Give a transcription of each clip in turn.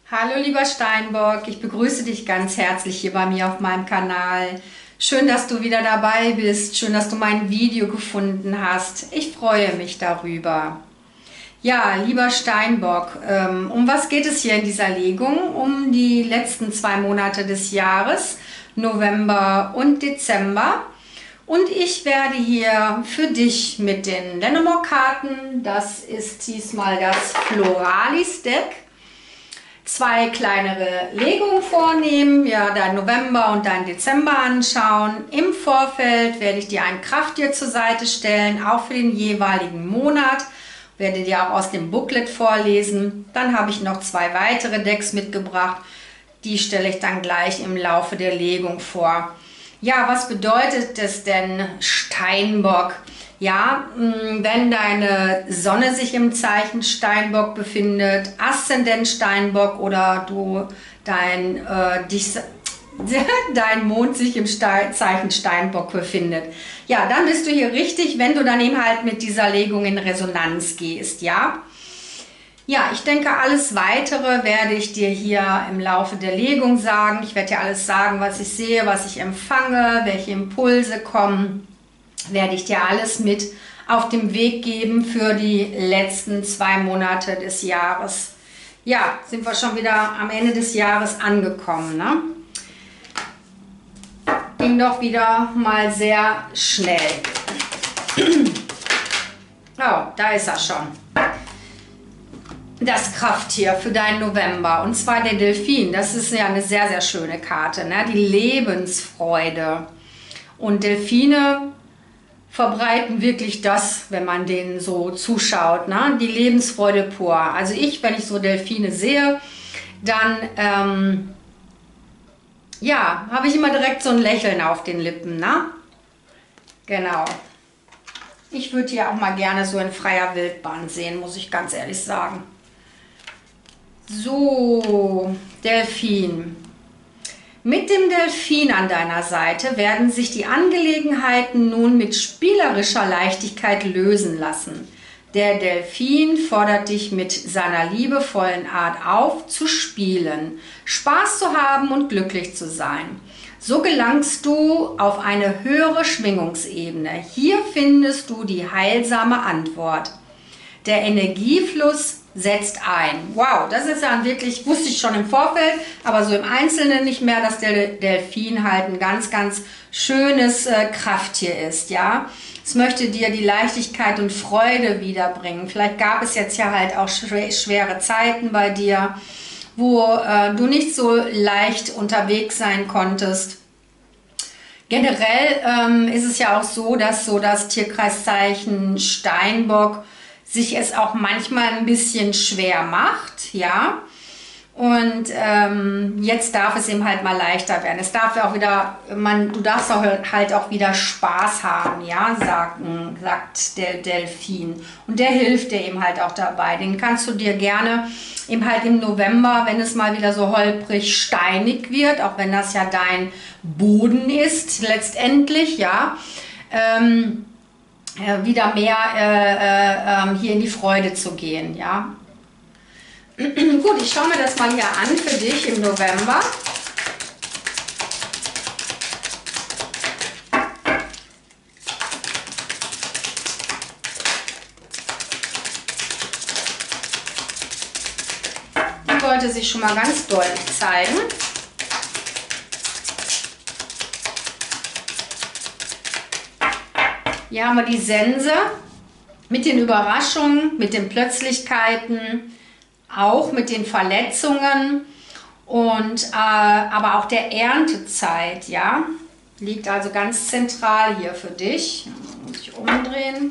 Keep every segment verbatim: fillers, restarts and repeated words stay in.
Hallo lieber Steinbock, ich begrüße dich ganz herzlich hier bei mir auf meinem Kanal. Schön, dass du wieder dabei bist, schön, dass du mein Video gefunden hast. Ich freue mich darüber. Ja, lieber Steinbock, ähm, um was geht es hier in dieser Legung? Um die letzten zwei Monate des Jahres, November und Dezember. Und ich werde hier für dich mit den Lenormand-Karten, das ist diesmal das Floralis-Deck, zwei kleinere Legungen vornehmen, ja, dein November und dein Dezember anschauen. Im Vorfeld werde ich dir ein Krafttier zur Seite stellen, auch für den jeweiligen Monat. Werde dir auch aus dem Booklet vorlesen. Dann habe ich noch zwei weitere Decks mitgebracht. Die stelle ich dann gleich im Laufe der Legung vor. Ja, was bedeutet es denn, Steinbock? Ja, wenn deine Sonne sich im Zeichen Steinbock befindet, Aszendent Steinbock oder du dein, äh, dich, dein Mond sich im Zeichen Steinbock befindet. Ja, dann bist du hier richtig, wenn du dann eben halt mit dieser Legung in Resonanz gehst, ja. Ja, ich denke, alles Weitere werde ich dir hier im Laufe der Legung sagen. Ich werde dir alles sagen, was ich sehe, was ich empfange, welche Impulse kommen. Werde ich dir alles mit auf den Weg geben für die letzten zwei Monate des Jahres. Ja, sind wir schon wieder am Ende des Jahres angekommen, ne? Ging doch wieder mal sehr schnell. Oh, da ist er schon. Das Krafttier für deinen November, und zwar der Delfin. Das ist ja eine sehr, sehr schöne Karte, ne? Die Lebensfreude. Und Delfine verbreiten wirklich das, wenn man denen so zuschaut, ne? Die Lebensfreude pur. Also ich, wenn ich so Delfine sehe, dann ähm, ja, habe ich immer direkt so ein Lächeln auf den Lippen, ne? Genau. Ich würde hier auch mal gerne so in freier Wildbahn sehen, muss ich ganz ehrlich sagen. So, Delfin. Mit dem Delfin an deiner Seite werden sich die Angelegenheiten nun mit spielerischer Leichtigkeit lösen lassen. Der Delfin fordert dich mit seiner liebevollen Art auf, zu spielen, Spaß zu haben und glücklich zu sein. So gelangst du auf eine höhere Schwingungsebene. Hier findest du die heilsame Antwort. Der Energiefluss setzt ein. Wow, das ist dann wirklich, wusste ich schon im Vorfeld, aber so im Einzelnen nicht mehr, dass der Delfin halt ein ganz, ganz schönes äh, Krafttier ist, ja. Es möchte dir die Leichtigkeit und Freude wiederbringen. Vielleicht gab es jetzt ja halt auch schwer, schwere Zeiten bei dir, wo äh, du nicht so leicht unterwegs sein konntest. Generell ähm, ist es ja auch so, dass so das Tierkreiszeichen Steinbock sich es auch manchmal ein bisschen schwer macht, ja. Und ähm, jetzt darf es eben halt mal leichter werden. Es darf ja auch wieder, man, du darfst auch halt auch wieder Spaß haben, ja, sagt, sagt der Delfin. Und der hilft dir eben halt auch dabei. Den kannst du dir gerne eben halt im November, wenn es mal wieder so holprig steinig wird, auch wenn das ja dein Boden ist, letztendlich, ja, ähm, wieder mehr äh, äh, hier in die Freude zu gehen, ja. Gut, ich schaue mir das mal hier an für dich im November. Die wollte sich schon mal ganz deutlich zeigen. Hier haben wir die Sense mit den Überraschungen, mit den Plötzlichkeiten, auch mit den Verletzungen und äh, aber auch der Erntezeit, ja, liegt also ganz zentral hier für dich. Muss ich umdrehen.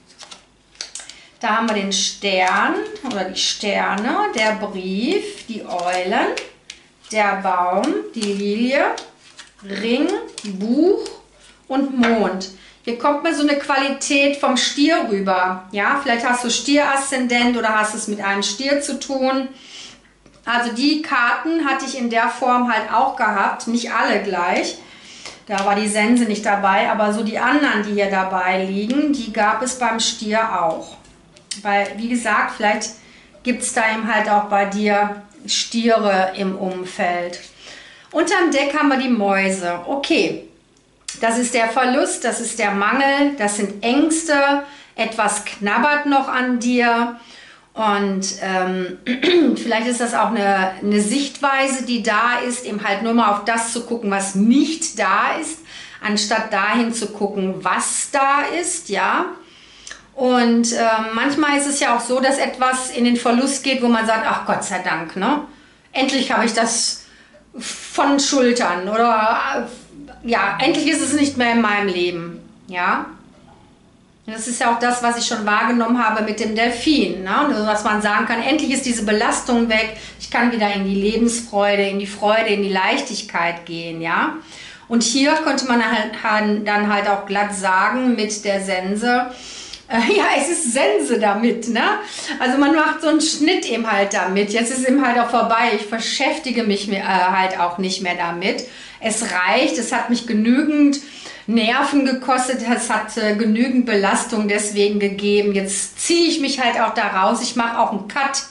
Da haben wir den Stern oder die Sterne, der Brief, die Eulen, der Baum, die Lilie, Ring, Buch und Mond. Hier kommt mir so eine Qualität vom Stier rüber. Ja, vielleicht hast du Stier-Aszendent oder hast es mit einem Stier zu tun. Also die Karten hatte ich in der Form halt auch gehabt, nicht alle gleich. Da war die Sense nicht dabei, aber so die anderen, die hier dabei liegen, die gab es beim Stier auch. Weil, wie gesagt, vielleicht gibt es da eben halt auch bei dir Stiere im Umfeld. Unterm Deck haben wir die Mäuse. Okay, das ist der Verlust, das ist der Mangel, das sind Ängste, etwas knabbert noch an dir. Und ähm, vielleicht ist das auch eine, eine Sichtweise, die da ist, eben halt nur mal auf das zu gucken, was nicht da ist, anstatt dahin zu gucken, was da ist, ja. Und äh, manchmal ist es ja auch so, dass etwas in den Verlust geht, wo man sagt, ach Gott sei Dank, ne? Endlich habe ich das von Schultern oder äh, ja, endlich ist es nicht mehr in meinem Leben, ja. Das ist ja auch das, was ich schon wahrgenommen habe mit dem Delfin, ne? Also, dass man sagen kann, endlich ist diese Belastung weg, ich kann wieder in die Lebensfreude, in die Freude, in die Leichtigkeit gehen, ja. Und hier könnte man halt, dann halt auch glatt sagen mit der Sense, äh, ja, es ist Sense damit, ne? Also man macht so einen Schnitt eben halt damit, jetzt ist eben halt auch vorbei, ich beschäftige mich mir, äh, halt auch nicht mehr damit. Es reicht, es hat mich genügend Nerven gekostet, es hat äh, genügend Belastung deswegen gegeben. Jetzt ziehe ich mich halt auch da raus. Ich mache auch einen Cut.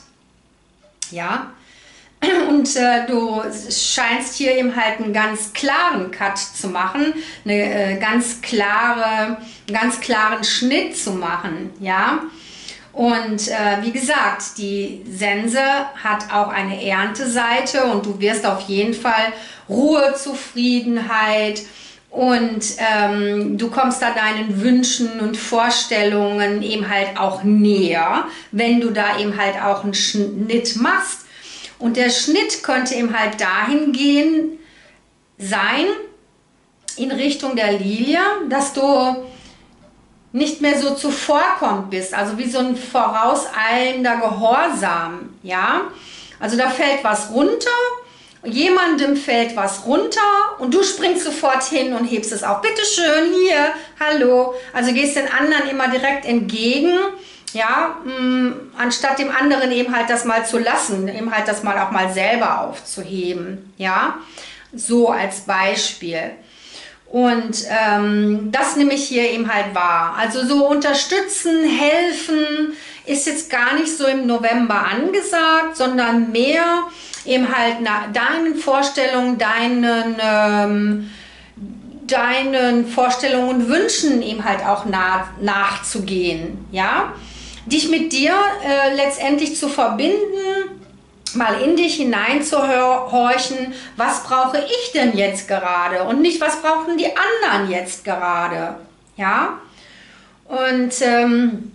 Ja. Und äh, du scheinst hier eben halt einen ganz klaren Cut zu machen, eine äh, ganz klare, einen ganz klaren Schnitt zu machen. Ja. Und äh, wie gesagt, die Sense hat auch eine Ernteseite und du wirst auf jeden Fall Ruhe, Zufriedenheit und ähm, du kommst da deinen Wünschen und Vorstellungen eben halt auch näher, wenn du da eben halt auch einen Schnitt machst. Und der Schnitt könnte eben halt dahin gehen, sein, in Richtung der Lilie, dass du nicht mehr so zuvorkommt bist, also wie so ein vorauseilender Gehorsam, ja. Also da fällt was runter, jemandem fällt was runter und du springst sofort hin und hebst es auf. Bitte schön, hier, hallo. Also gehst den anderen immer direkt entgegen, ja, mh, anstatt dem anderen eben halt das mal zu lassen, eben halt das mal auch mal selber aufzuheben, ja. So als Beispiel. Und ähm, das nehme ich hier eben halt wahr. Also so unterstützen, helfen ist jetzt gar nicht so im November angesagt, sondern mehr eben halt nach deinen Vorstellungen, deinen, ähm, deinen Vorstellungen und Wünschen eben halt auch nach, nachzugehen. Ja? Dich mit dir äh, letztendlich zu verbinden, mal in dich hineinzuhorchen, was brauche ich denn jetzt gerade und nicht, was brauchen die anderen jetzt gerade, ja, und ähm,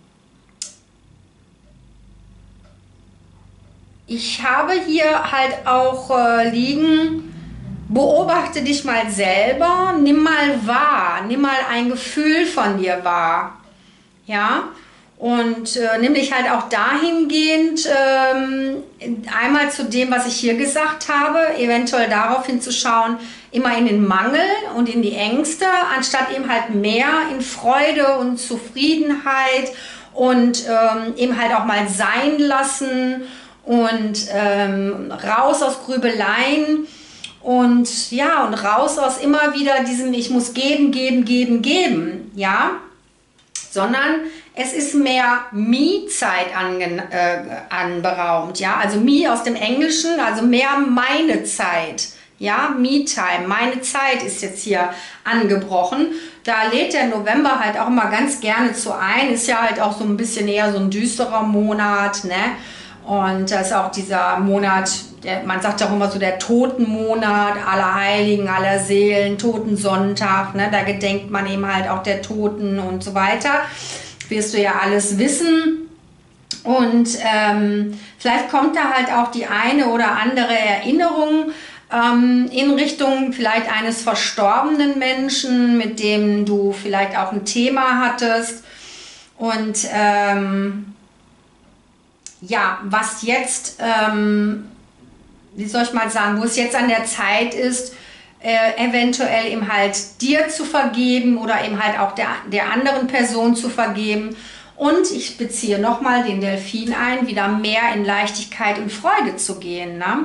ich habe hier halt auch äh, liegen, beobachte dich mal selber, nimm mal wahr, nimm mal ein Gefühl von dir wahr, ja. Und äh, nämlich halt auch dahingehend ähm, einmal zu dem, was ich hier gesagt habe, eventuell darauf hinzuschauen, immer in den Mangel und in die Ängste, anstatt eben halt mehr in Freude und Zufriedenheit und ähm, eben halt auch mal sein lassen und ähm, raus aus Grübeleien und ja, und raus aus immer wieder diesem ich muss geben, geben, geben, geben, ja, sondern es ist mehr Me-Zeit äh, anberaumt, ja, also Me aus dem Englischen, also mehr meine Zeit, ja, Me-Time, meine Zeit ist jetzt hier angebrochen. Da lädt der November halt auch immer ganz gerne zu ein, ist ja halt auch so ein bisschen eher so ein düsterer Monat, ne, und das ist auch dieser Monat, der, man sagt auch immer so der Totenmonat, aller Heiligen, aller Seelen, Totensonntag, ne, da gedenkt man eben halt auch der Toten und so weiter. Wirst du ja alles wissen und ähm, vielleicht kommt da halt auch die eine oder andere Erinnerung ähm, in Richtung vielleicht eines verstorbenen Menschen, mit dem du vielleicht auch ein Thema hattest und ähm, ja, was jetzt, ähm, wie soll ich mal sagen, wo es jetzt an der Zeit ist, Äh, eventuell eben halt dir zu vergeben oder eben halt auch der, der anderen Person zu vergeben. Und ich beziehe nochmal den Delfin ein, wieder mehr in Leichtigkeit und Freude zu gehen. Ne?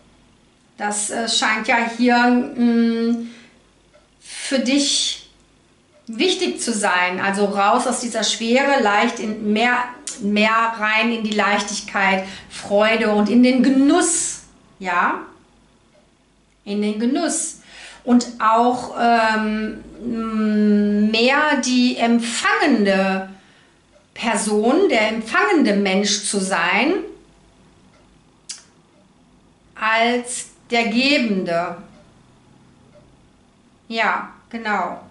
Das äh, scheint ja hier mh, für dich wichtig zu sein. Also raus aus dieser Schwere, leicht in mehr, mehr rein in die Leichtigkeit, Freude und in den Genuss, ja, in den Genuss und auch ähm, mehr die empfangende Person, der empfangende Mensch zu sein, als der Gebende. Ja, genau.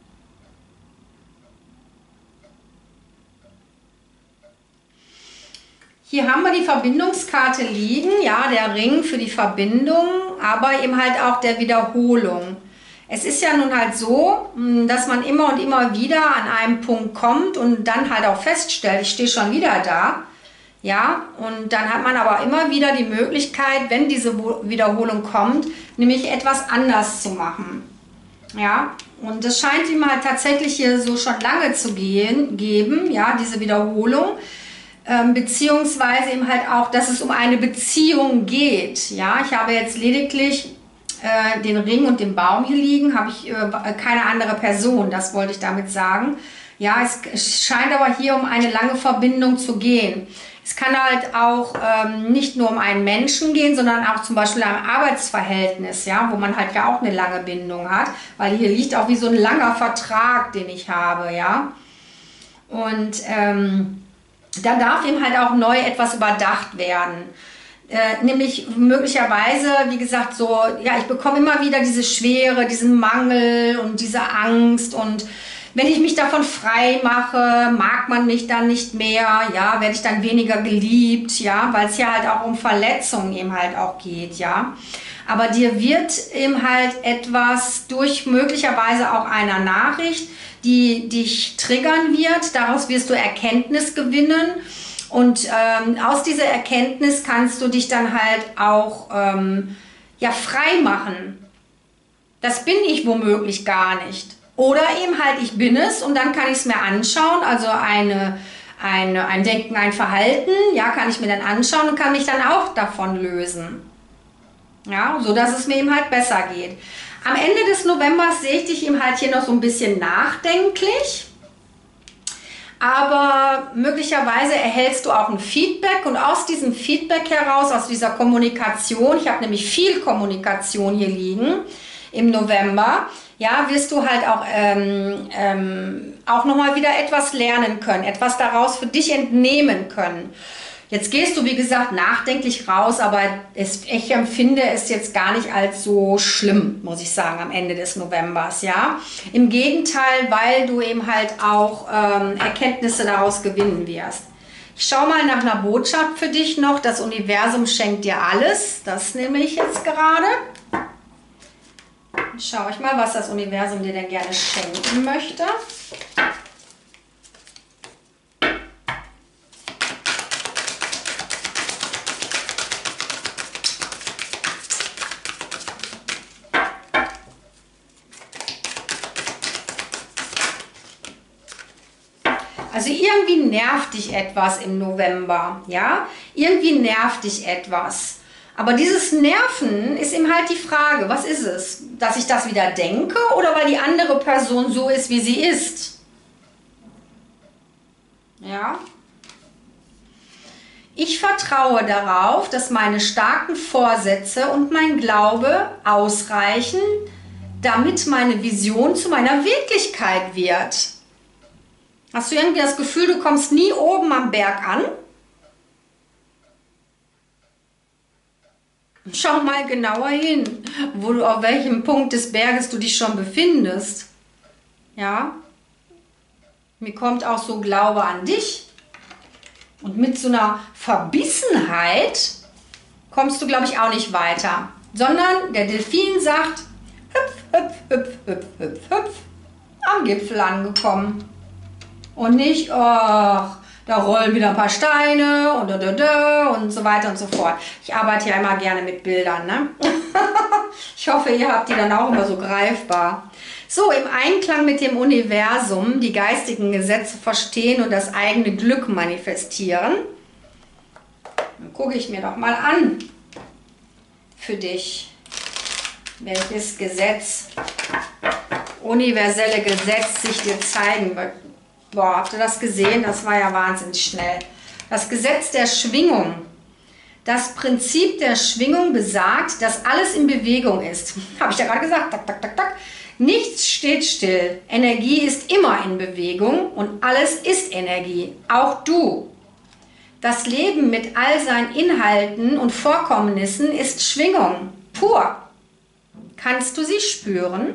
Hier haben wir die Verbindungskarte liegen, ja, der Ring für die Verbindung, aber eben halt auch der Wiederholung. Es ist ja nun halt so, dass man immer und immer wieder an einem Punkt kommt und dann halt auch feststellt, ich stehe schon wieder da. Ja, und dann hat man aber immer wieder die Möglichkeit, wenn diese Wiederholung kommt, nämlich etwas anders zu machen. Ja, und das scheint ihm halt tatsächlich hier so schon lange zu gehen, geben, ja, diese Wiederholung. Ähm, beziehungsweise eben halt auch, dass es um eine Beziehung geht. Ja, ich habe jetzt lediglich äh, den Ring und den Baum hier liegen, habe ich äh, keine andere Person, das wollte ich damit sagen. Ja, es, es scheint aber hier um eine lange Verbindung zu gehen. Es kann halt auch ähm, nicht nur um einen Menschen gehen, sondern auch zum Beispiel ein Arbeitsverhältnis, ja, wo man halt ja auch eine lange Bindung hat, weil hier liegt auch wie so ein langer Vertrag, den ich habe, ja. Und ähm, da darf eben halt auch neu etwas überdacht werden. Äh, nämlich möglicherweise, wie gesagt, so, ja, ich bekomme immer wieder diese Schwere, diesen Mangel und diese Angst und wenn ich mich davon frei mache, mag man mich dann nicht mehr, ja, werde ich dann weniger geliebt, ja, weil es ja halt auch um Verletzungen eben halt auch geht, ja. Aber dir wird eben halt etwas durch möglicherweise auch einer Nachricht, die dich triggern wird, daraus wirst du Erkenntnis gewinnen und ähm, aus dieser Erkenntnis kannst du dich dann halt auch ähm, ja, frei machen. Das bin ich womöglich gar nicht. Oder eben halt, ich bin es und dann kann ich es mir anschauen, also eine, eine, ein Denken, ein Verhalten, ja, kann ich mir dann anschauen und kann mich dann auch davon lösen. Ja, so dass es mir eben halt besser geht. Am Ende des Novembers sehe ich dich eben halt hier noch so ein bisschen nachdenklich, aber möglicherweise erhältst du auch ein Feedback und aus diesem Feedback heraus, aus dieser Kommunikation, ich habe nämlich viel Kommunikation hier liegen im November, ja, wirst du halt auch, ähm, ähm, auch nochmal wieder etwas lernen können, etwas daraus für dich entnehmen können. Jetzt gehst du, wie gesagt, nachdenklich raus, aber es, ich empfinde es jetzt gar nicht als so schlimm, muss ich sagen, am Ende des Novembers, ja. Im Gegenteil, weil du eben halt auch ähm, Erkenntnisse daraus gewinnen wirst. Ich schaue mal nach einer Botschaft für dich noch. Das Universum schenkt dir alles. Das nehme ich jetzt gerade. Schau ich mal, was das Universum dir denn gerne schenken möchte. Also irgendwie nervt dich etwas im November, ja? Irgendwie nervt dich etwas. Aber dieses Nerven ist eben halt die Frage, was ist es? Dass ich das wieder denke oder weil die andere Person so ist, wie sie ist? Ja? Ich vertraue darauf, dass meine starken Vorsätze und mein Glaube ausreichen, damit meine Vision zu meiner Wirklichkeit wird. Hast du irgendwie das Gefühl, du kommst nie oben am Berg an? Schau mal genauer hin, wo du, auf welchem Punkt des Berges du dich schon befindest. Ja? Mir kommt auch so Glaube an dich. Und mit so einer Verbissenheit kommst du, glaube ich, auch nicht weiter. Sondern der Delfin sagt, hüpf, hüpf, hüpf, hüpf, hüpf, hüpf, am Gipfel angekommen. Und nicht, ach, da rollen wieder ein paar Steine und, und, und, und so weiter und so fort. Ich arbeite ja immer gerne mit Bildern, ne? Ich hoffe, ihr habt die dann auch immer so greifbar. So, im Einklang mit dem Universum die geistigen Gesetze verstehen und das eigene Glück manifestieren. Dann gucke ich mir doch mal an für dich, welches Gesetz, universelle Gesetz sich dir zeigen wird. Boah, habt ihr das gesehen? Das war ja wahnsinnig schnell. Das Gesetz der Schwingung. Das Prinzip der Schwingung besagt, dass alles in Bewegung ist. Habe ich ja gerade gesagt. Tak, tak, tak, tak. Nichts steht still. Energie ist immer in Bewegung und alles ist Energie. Auch du. Das Leben mit all seinen Inhalten und Vorkommnissen ist Schwingung, pur. Kannst du sie spüren?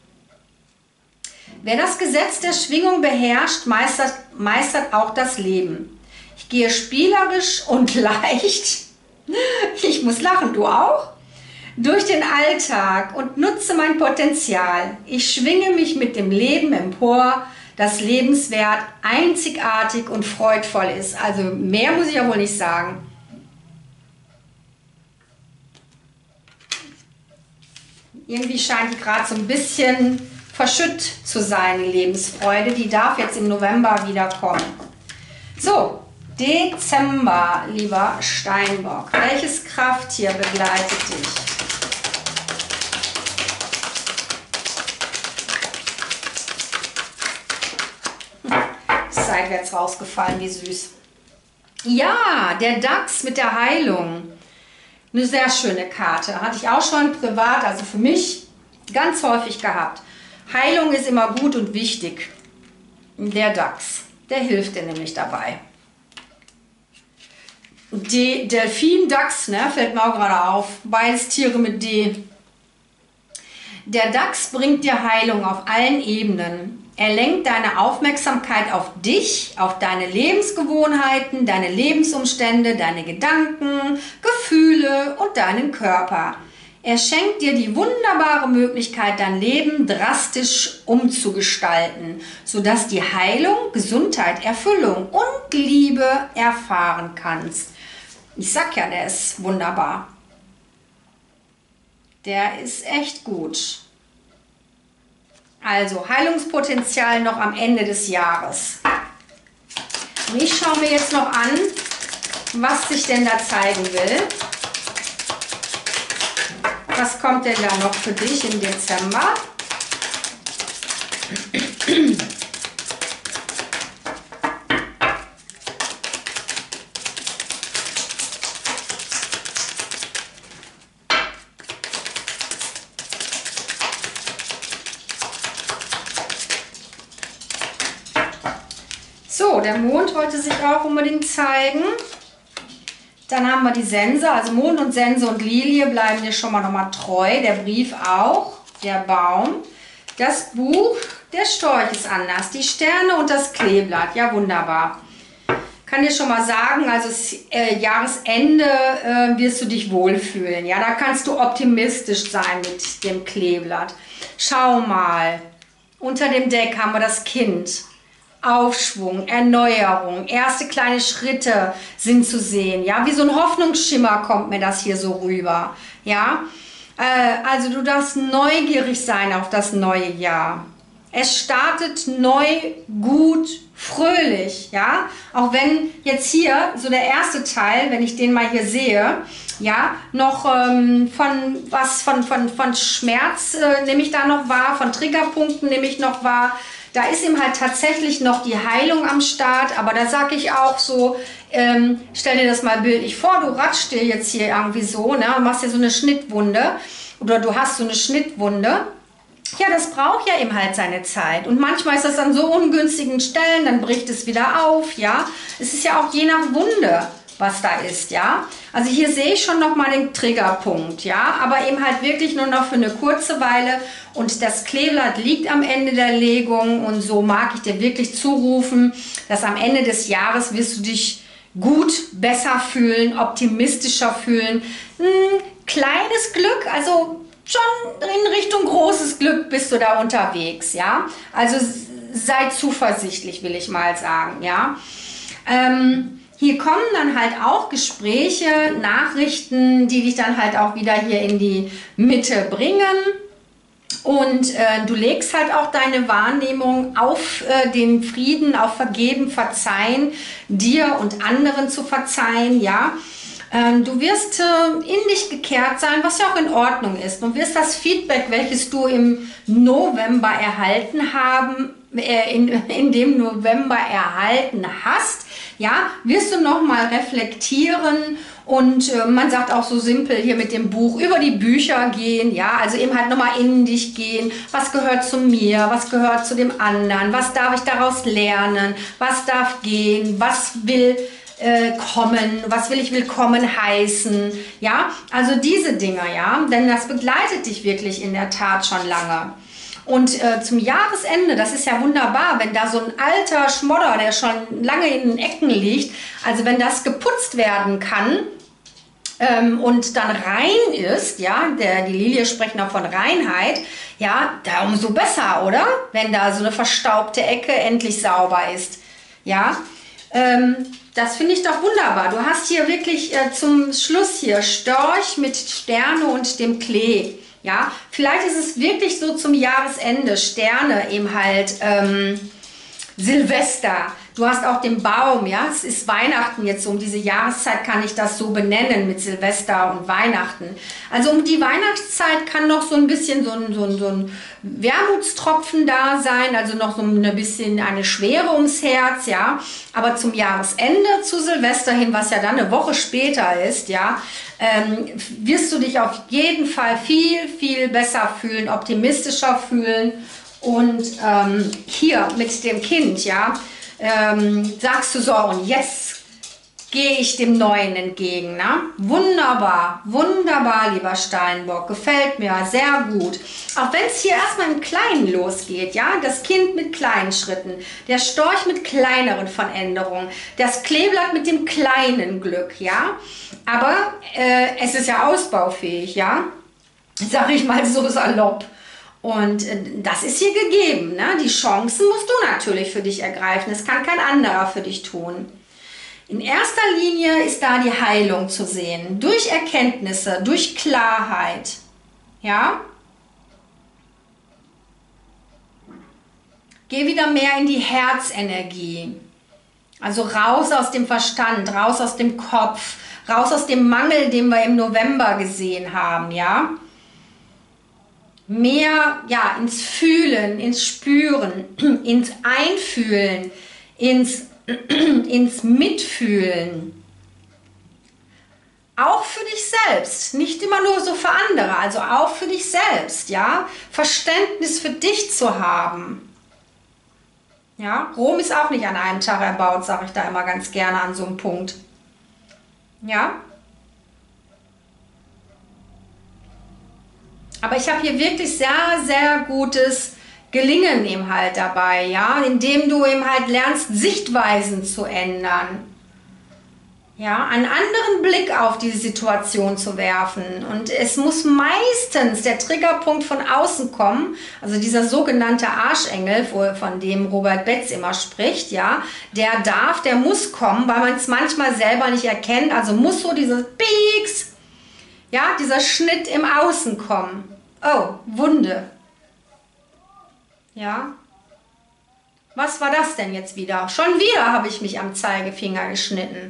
Wer das Gesetz der Schwingung beherrscht, meistert, meistert auch das Leben. Ich gehe spielerisch und leicht, ich muss lachen, du auch, durch den Alltag und nutze mein Potenzial. Ich schwinge mich mit dem Leben empor, das lebenswert, einzigartig und freudvoll ist. Also mehr muss ich ja wohl nicht sagen. Irgendwie scheint die gerade so ein bisschen verschütt zu sein, die Lebensfreude. Die darf jetzt im November wieder kommen. So, Dezember, lieber Steinbock. Welches Krafttier begleitet dich? Seitwärts rausgefallen, wie süß. Ja, der Dachs mit der Heilung. Eine sehr schöne Karte. Hatte ich auch schon privat, also für mich, ganz häufig gehabt. Heilung ist immer gut und wichtig. Der Dachs, der hilft dir nämlich dabei. Die Delfin-Dachs, ne, fällt mir auch gerade auf. Beides Tiere mit D. Der Dachs bringt dir Heilung auf allen Ebenen. Er lenkt deine Aufmerksamkeit auf dich, auf deine Lebensgewohnheiten, deine Lebensumstände, deine Gedanken, Gefühle und deinen Körper. Er schenkt dir die wunderbare Möglichkeit, dein Leben drastisch umzugestalten, sodass die Heilung, Gesundheit, Erfüllung und Liebe erfahren kannst. Ich sag ja, der ist wunderbar. Der ist echt gut. Also Heilungspotenzial noch am Ende des Jahres. Und ich schaue mir jetzt noch an, was sich denn da zeigen will. Was kommt denn da noch für dich im Dezember? So, der Mond wollte sich auch unbedingt zeigen. Dann haben wir die Sense, also Mond und Sense und Lilie bleiben dir schon mal noch mal treu. Der Brief auch, der Baum. Das Buch, der Storch ist anders. Die Sterne und das Kleeblatt, ja wunderbar. Kann dir schon mal sagen, also äh, Jahresende äh, wirst du dich wohlfühlen. Ja, da kannst du optimistisch sein mit dem Kleeblatt. Schau mal, unter dem Deck haben wir das Kind. Aufschwung, Erneuerung, erste kleine Schritte sind zu sehen, ja, wie so ein Hoffnungsschimmer kommt mir das hier so rüber, ja, äh, also du darfst neugierig sein auf das neue Jahr. Es startet neu, gut, fröhlich, ja, auch wenn jetzt hier so der erste Teil, wenn ich den mal hier sehe, ja, noch ähm, von was, von, von, von Schmerz äh, nehme ich da noch wahr, von Triggerpunkten nehme ich noch wahr. Da ist ihm halt tatsächlich noch die Heilung am Start, aber da sage ich auch so, ähm, stell dir das mal bildlich vor, du ratscht dir jetzt hier irgendwie so, ne, machst dir so eine Schnittwunde oder du hast so eine Schnittwunde. Ja, das braucht ja eben halt seine Zeit und manchmal ist das an so ungünstigen Stellen, dann bricht es wieder auf, ja. Es ist ja auch je nach Wunde, was da ist, ja. Also hier sehe ich schon noch mal den Triggerpunkt, ja, aber eben halt wirklich nur noch für eine kurze Weile und das Kleeblatt liegt am Ende der Legung und so mag ich dir wirklich zurufen, dass am Ende des Jahres wirst du dich gut, besser fühlen, optimistischer fühlen, ein kleines Glück, also schon in Richtung großes Glück bist du da unterwegs, ja, also sei zuversichtlich, will ich mal sagen, ja. Ähm, Hier kommen dann halt auch Gespräche, Nachrichten, die dich dann halt auch wieder hier in die Mitte bringen. Und äh, du legst halt auch deine Wahrnehmung auf äh, den Frieden, auf Vergeben, Verzeihen, dir und anderen zu verzeihen, ja. Ähm, du wirst äh, in dich gekehrt sein, was ja auch in Ordnung ist. Du wirst das Feedback, welches du im November erhalten haben, äh, in, in dem November erhalten hast, ja, wirst du nochmal reflektieren und äh, man sagt auch so simpel hier mit dem Buch, über die Bücher gehen, ja, also eben halt nochmal in dich gehen, was gehört zu mir, was gehört zu dem anderen, was darf ich daraus lernen, was darf gehen, was will äh, kommen, was will ich willkommen heißen, ja, also diese Dinge, ja, denn das begleitet dich wirklich in der Tat schon lange. Und äh, zum Jahresende, das ist ja wunderbar, wenn da so ein alter Schmodder, der schon lange in den Ecken liegt, also wenn das geputzt werden kann ähm, und dann rein ist, ja, der, die Lilie sprechen auch von Reinheit, ja, da umso besser, oder? Wenn da so eine verstaubte Ecke endlich sauber ist, ja. Ähm, das finde ich doch wunderbar. Du hast hier wirklich äh, zum Schluss hier Storch mit Sterne und dem Klee. Ja, vielleicht ist es wirklich so zum Jahresende, Sterne eben halt, ähm, Silvester. Du hast auch den Baum, ja, es ist Weihnachten jetzt, um diese Jahreszeit kann ich das so benennen mit Silvester und Weihnachten. Also um die Weihnachtszeit kann noch so ein bisschen so ein, so ein, so ein Wermutstropfen da sein, also noch so ein bisschen eine Schwere ums Herz, ja. Aber zum Jahresende, zu Silvester hin, was ja dann eine Woche später ist, ja, ähm, wirst du dich auf jeden Fall viel, viel besser fühlen, optimistischer fühlen. Und ähm, hier mit dem Kind, ja, ähm, sagst du so, und jetzt gehe ich dem Neuen entgegen. Ne? Wunderbar, wunderbar, lieber Steinbock, gefällt mir sehr gut. Auch wenn es hier erstmal im Kleinen losgeht, ja, das Kind mit kleinen Schritten, der Storch mit kleineren Veränderungen, das Kleeblatt mit dem kleinen Glück, ja, aber äh, es ist ja ausbaufähig, ja, sag ich mal so salopp. Und das ist hier gegeben. Ne? Die Chancen musst du natürlich für dich ergreifen. Das kann kein anderer für dich tun. In erster Linie ist da die Heilung zu sehen. Durch Erkenntnisse, durch Klarheit. Ja? Geh wieder mehr in die Herzenergie. Also raus aus dem Verstand, raus aus dem Kopf, raus aus dem Mangel, den wir im November gesehen haben. Ja? Mehr ja, ins Fühlen, ins Spüren, ins Einfühlen, ins, ins Mitfühlen. Auch für dich selbst, nicht immer nur so für andere, also auch für dich selbst, ja, Verständnis für dich zu haben. Ja, Rom ist auch nicht an einem Tag erbaut, sage ich da immer ganz gerne an so einem Punkt. Ja. Aber ich habe hier wirklich sehr, sehr gutes Gelingen eben halt dabei, ja, indem du eben halt lernst, Sichtweisen zu ändern. Ja, einen anderen Blick auf diese Situation zu werfen. Und es muss meistens der Triggerpunkt von außen kommen, also dieser sogenannte Arschengel, von dem Robert Betz immer spricht, ja, der darf, der muss kommen, weil man es manchmal selber nicht erkennt, also muss so dieses Pieks, ja, dieser Schnitt im Außen kommen. Oh, Wunde. Ja. Was war das denn jetzt wieder? Schon wieder habe ich mich am Zeigefinger geschnitten.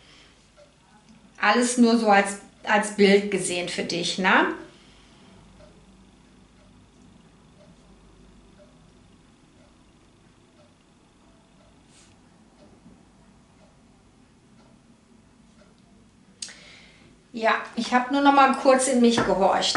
Alles nur so als, als Bild gesehen für dich, ne? Ja, ich habe nur noch mal kurz in mich gehorcht.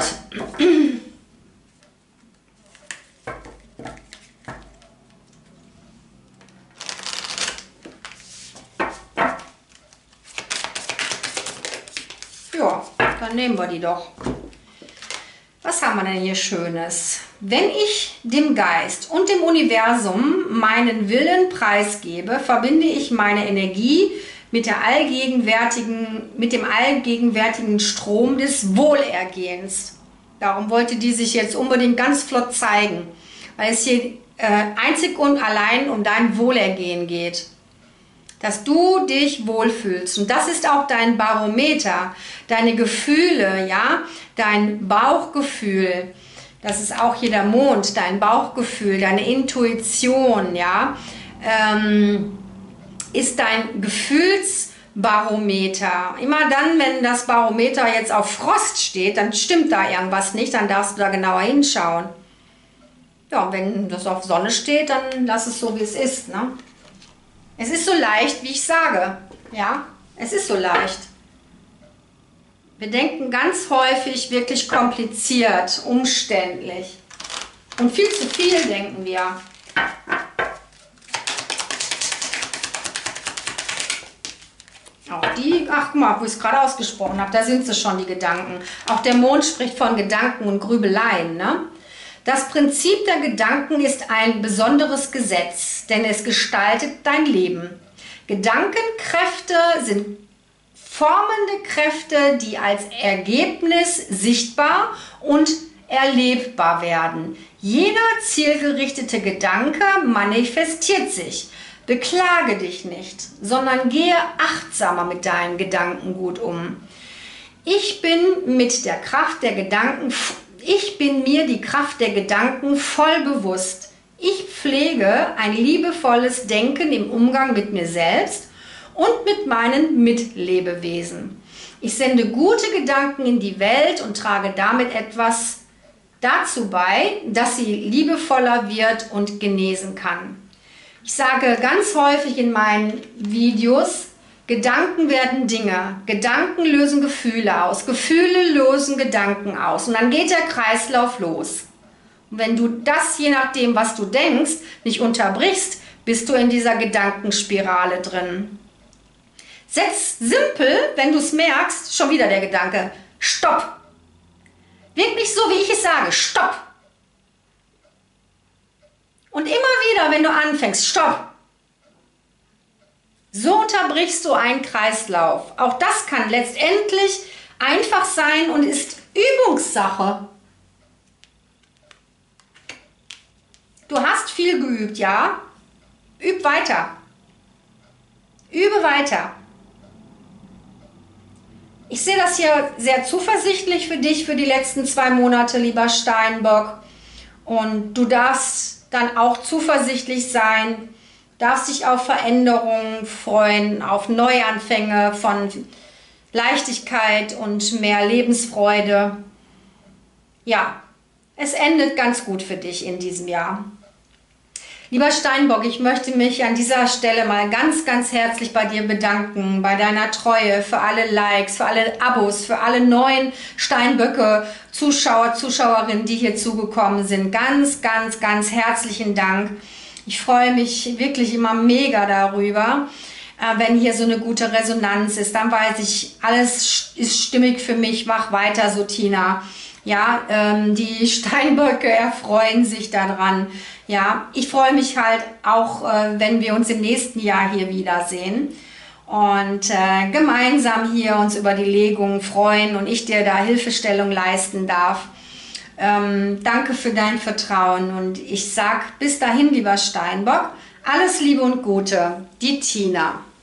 Ja, dann nehmen wir die doch. Was haben wir denn hier Schönes? Wenn ich dem Geist und dem Universum meinen Willen preisgebe, verbinde ich meine Energie mit der allgegenwärtigen, mit dem allgegenwärtigen Strom des Wohlergehens. Darum wollte die sich jetzt unbedingt ganz flott zeigen, weil es hier äh, einzig und allein um dein Wohlergehen geht. Dass du dich wohlfühlst. Und das ist auch dein Barometer, deine Gefühle, ja, dein Bauchgefühl. Das ist auch hier der Mond, dein Bauchgefühl, deine Intuition, ja. Ähm, ist dein Gefühlsbarometer. Immer dann, wenn das Barometer jetzt auf Frost steht, dann stimmt da irgendwas nicht, dann darfst du da genauer hinschauen. Ja, wenn das auf Sonne steht, dann lass es so, wie es ist, ne? Es ist so leicht, wie ich sage. Ja, es ist so leicht. Wir denken ganz häufig wirklich kompliziert, umständlich. Und viel zu viel denken wir. Auch die, ach guck mal, wo ich es gerade ausgesprochen habe, da sind sie schon, die Gedanken. Auch der Mond spricht von Gedanken und Grübeleien, ne? Das Prinzip der Gedanken ist ein besonderes Gesetz, denn es gestaltet dein Leben. Gedankenkräfte sind formende Kräfte, die als Ergebnis sichtbar und erlebbar werden. Jeder zielgerichtete Gedanke manifestiert sich. Beklage dich nicht, sondern gehe achtsamer mit deinem Gedankengut um. Ich bin mit der Kraft der Gedanken, ich bin mir die Kraft der Gedanken voll bewusst. Ich pflege ein liebevolles Denken im Umgang mit mir selbst und mit meinen Mitlebewesen. Ich sende gute Gedanken in die Welt und trage damit etwas dazu bei, dass sie liebevoller wird und genesen kann. Ich sage ganz häufig in meinen Videos, Gedanken werden Dinge, Gedanken lösen Gefühle aus, Gefühle lösen Gedanken aus und dann geht der Kreislauf los. Und wenn du das, je nachdem, was du denkst, nicht unterbrichst, bist du in dieser Gedankenspirale drin. Setz simpel, wenn du es merkst, schon wieder der Gedanke, stopp. Wirklich so, wie ich es sage, stopp. Und immer wieder, wenn du anfängst, stopp. So unterbrichst du einen Kreislauf. Auch das kann letztendlich einfach sein und ist Übungssache. Du hast viel geübt, ja? Üb weiter. Übe weiter. Ich sehe das hier sehr zuversichtlich für dich für die letzten zwei Monate, lieber Steinbock. Und du darfst dann auch zuversichtlich sein, darfst dich auf Veränderungen freuen, auf Neuanfänge von Leichtigkeit und mehr Lebensfreude. Ja, es endet ganz gut für dich in diesem Jahr. Lieber Steinbock, ich möchte mich an dieser Stelle mal ganz, ganz herzlich bei dir bedanken, bei deiner Treue, für alle Likes, für alle Abos, für alle neuen Steinböcke, Zuschauer, Zuschauerinnen, die hier zugekommen sind. Ganz, ganz, ganz herzlichen Dank. Ich freue mich wirklich immer mega darüber, wenn hier so eine gute Resonanz ist. Dann weiß ich, alles ist stimmig für mich. Mach weiter so, Tina. Ja, ähm, die Steinböcke erfreuen sich daran. Ja, ich freue mich halt auch, äh, wenn wir uns im nächsten Jahr hier wiedersehen und äh, gemeinsam hier uns über die Legung freuen und ich dir da Hilfestellung leisten darf. Ähm, danke für dein Vertrauen und ich sag bis dahin, lieber Steinbock, alles Liebe und Gute, die Tina.